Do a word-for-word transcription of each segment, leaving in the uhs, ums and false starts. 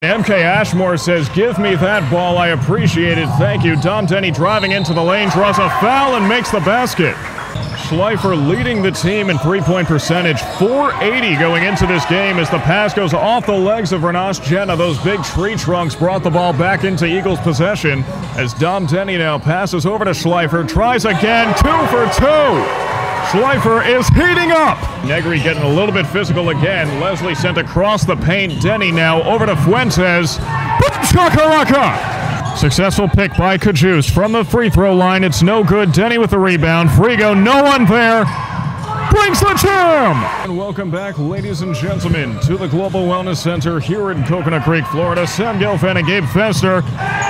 M K Ashmore says, give me that ball, I appreciate it, thank you. Dom Denny driving into the lane, draws a foul and makes the basket. Schleifer leading the team in three-point percentage, four eighty going into this game as the pass goes off the legs of Renas Jenna. Those big tree trunks brought the ball back into Eagles possession as Dom Denny now passes over to Schleifer, tries again, two for two. Schleifer is heating up. Negri getting a little bit physical again. Leslie sent across the paint. Denny now over to Fuentes. Boom shakalaka! Successful pick by Kajus from the free throw line. It's no good. Denny with the rebound. Frigo, no one there. Brings the jam! And welcome back, ladies and gentlemen, to the Global Wellness Center here in Coconut Creek, Florida. Sam Gelfand and Gabe Fester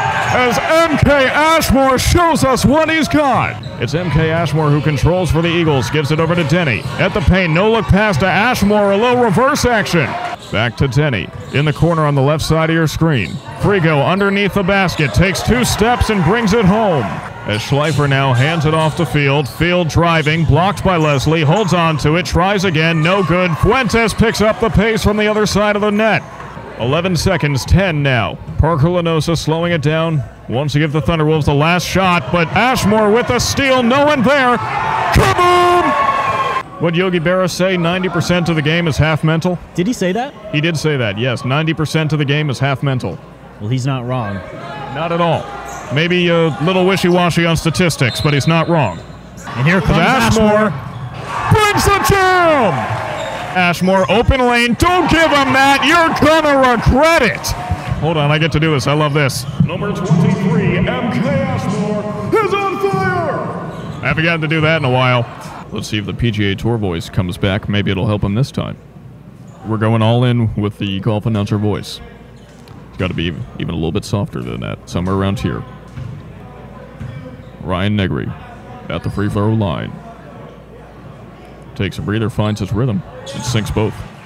as M K Ashmore shows us what he's got. It's M K Ashmore who controls for the Eagles. Gives it over to Denny. At the paint, no look pass to Ashmore. A little reverse action. Back to Denny. In the corner on the left side of your screen. Frigo underneath the basket. Takes two steps and brings it home. As Schleifer now hands it off to Field. Field driving. Blocked by Leslie. Holds on to it. Tries again. No good. Fuentes picks up the pace from the other side of the net. eleven seconds. ten now. Parker Lanosa slowing it down. Wants to give the Thunderwolves the last shot. But Ashmore with a steal. No one there. Kaboom! What'd Yogi Berra say? ninety percent of the game is half mental? Did he say that? He did say that, yes. ninety percent of the game is half mental. Well, he's not wrong. Not at all. Maybe a little wishy-washy on statistics, but he's not wrong. And here comes Ashmore. Ashmore. Brings the jam! Ashmore, open lane. Don't give him that. You're gonna regret it. Hold on, I get to do this. I love this. Number twenty-three, M K Ashmore is on fire! I haven't gotten to do that in a while. Let's see if the P G A Tour voice comes back. Maybe it'll help him this time. We're going all in with the golf announcer voice. It's got to be even a little bit softer than that, somewhere around here. Ryan Negri at the free throw line. Takes a breather, finds his rhythm, and sinks both.